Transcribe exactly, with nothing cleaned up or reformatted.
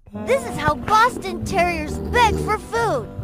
This is how Boston Terriers beg for food.